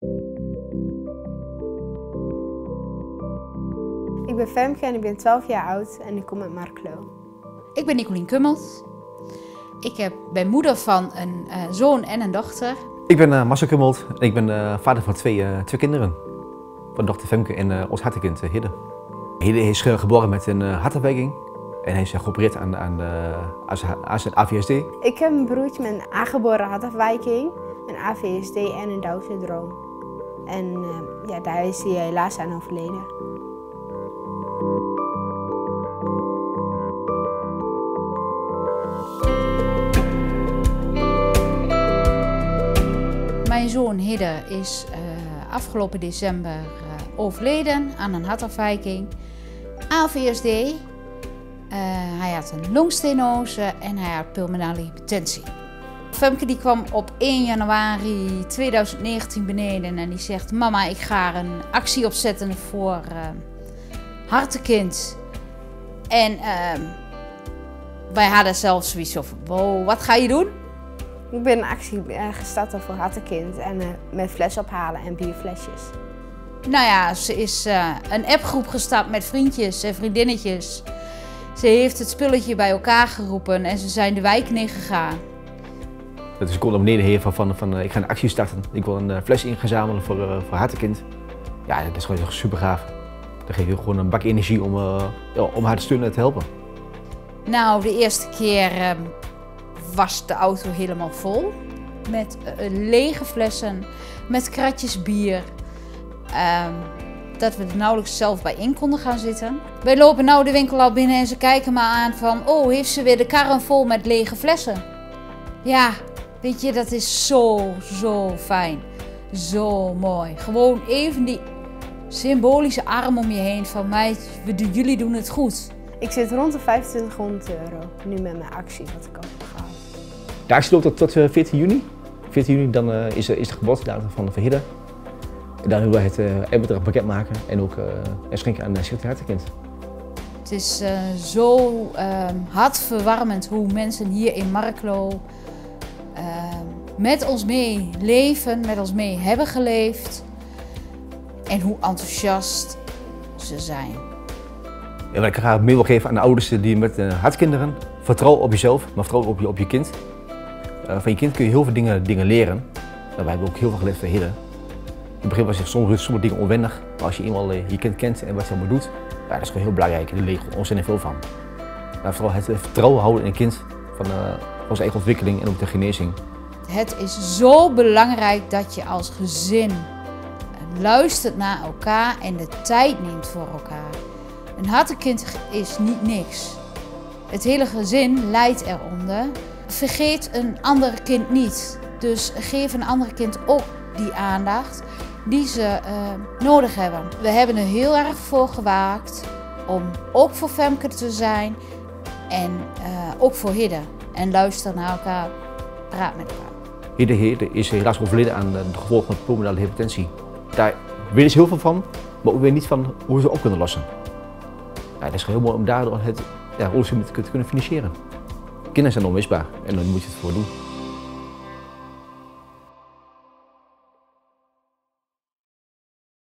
Ik ben Femke en ik ben 12 jaar oud en ik kom uit Markelo. Ik ben Nicolien Kummelt. Ik ben moeder van een zoon en een dochter. Ik ben Marcel Kummelt en ik ben vader van twee kinderen. Van dochter Femke en ons hartenkind Hidde. Hidde is geboren met een hartafwijking en hij is geopereerd aan zijn AVSD. Ik heb een broertje met een aangeboren hartafwijking, een AVSD en een Down-syndroom. En daar is hij helaas aan overleden. Mijn zoon Hidde is afgelopen december overleden aan een hartafwijking. AVSD, hij had een longstenose en hij had pulmonale hypertensie. Femke die kwam op 1 januari 2019 beneden en die zegt: mama, ik ga een actie opzetten voor hartenkind. En wij hadden zelfs zoiets van: wow, wat ga je doen? Ik ben een actie gestart voor hartenkind en met fles ophalen en bierflesjes. Nou ja, ze is een appgroep gestart met vriendjes en vriendinnetjes. Ze heeft het spulletje bij elkaar geroepen en ze zijn de wijk ingegaan. Dus ik kom naar beneden heen van ik ga een actie starten. Ik wil een fles ingezamelen voor hartenkind. Ja, dat is gewoon super gaaf. Dan geef je gewoon een bak energie om haar te steunen en te helpen. Nou, de eerste keer was de auto helemaal vol. Met lege flessen, met kratjes bier. Dat we er nauwelijks zelf bij in konden gaan zitten. Wij lopen nou de winkel al binnen en ze kijken me aan van: oh, heeft ze weer de karren vol met lege flessen? Ja, weet je, dat is zo fijn. Zo mooi. Gewoon even die symbolische arm om je heen van: meid, jullie doen het goed. Ik zit rond de €2500 nu met mijn actie wat ik al heb gehad. De actie loopt tot 14 juni. 14 juni dan is de geboortedatum van Hidde. En dan willen we het eindbedrag bekendmaken en ook schenken aan Stichting Hartenkind. Het is zo hartverwarmend hoe mensen hier in Markelo met ons mee leven, met ons mee hebben geleefd. En hoe enthousiast ze zijn. En wat ik graag mee wil geven aan de ouders die met hartkinderen: vertrouw op jezelf, maar vertrouw op je kind. Van je kind kun je heel veel dingen leren. Wij hebben ook heel veel geleerd van Hidde. In het begin was sommige dingen onwennig, maar als je eenmaal je kind kent en wat hij allemaal doet, ja, dat is gewoon heel belangrijk. Daar leer je ontzettend veel van. Maar vooral het vertrouwen houden in een kind van onze eigen ontwikkeling en ook de genezing. Het is zo belangrijk dat je als gezin luistert naar elkaar en de tijd neemt voor elkaar. Een hartenkind is niet niks. Het hele gezin lijdt eronder. Vergeet een ander kind niet. Dus geef een ander kind ook die aandacht die ze nodig hebben. We hebben er heel erg voor gewaakt om ook voor Femke te zijn en ook voor Hidde. En luister naar elkaar, praat met elkaar. Hidde is helaas overleden aan de gevolgen van pulmonale hypertensie. Daar weten ze heel veel van, maar ook weer niet van hoe ze op kunnen lossen. Ja, het is heel mooi om daardoor het onderzoek te kunnen financieren. Kinderen zijn onmisbaar en daar moet je het voor doen.